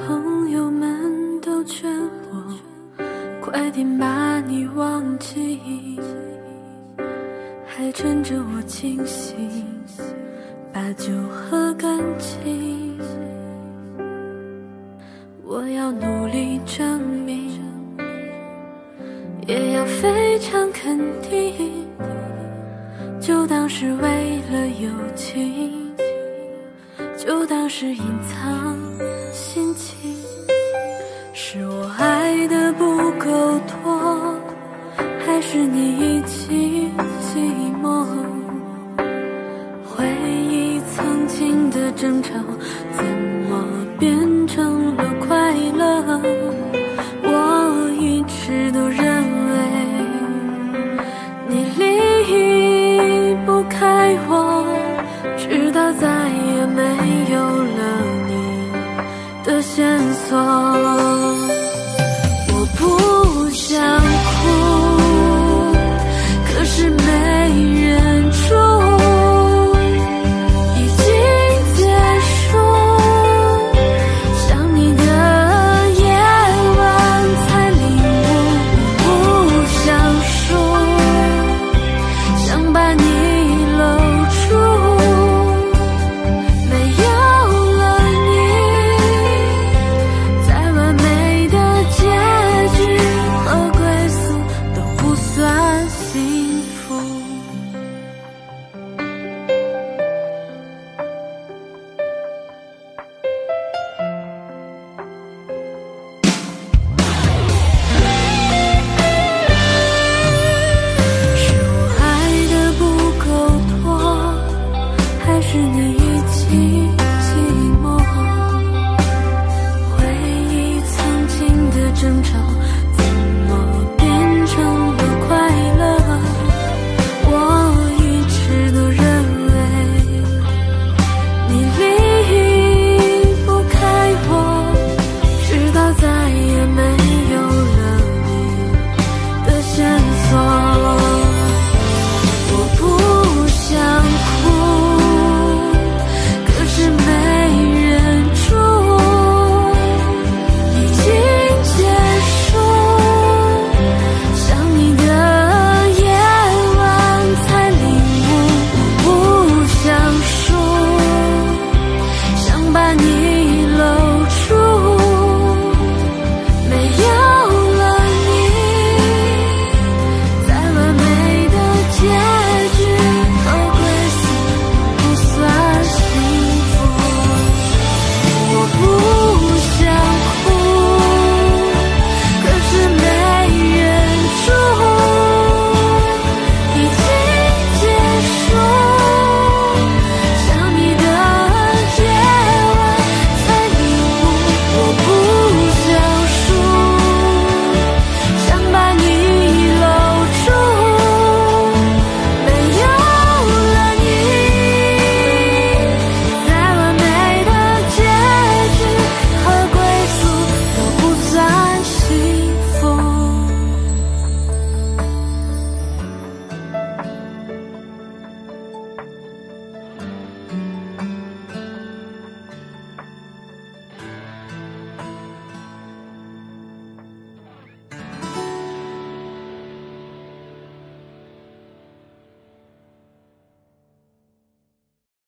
朋友们都劝我快点把你忘记，还趁着我清醒把酒喝干净。我要努力证明，也要非常肯定，就当是为了友情，就当是隐藏心情。是我爱得不够多，还是你已经寂寞？回忆曾经的争吵，怎么变成了快乐？我一直都认为你离不开我，直到再也没有了你的线索。我不想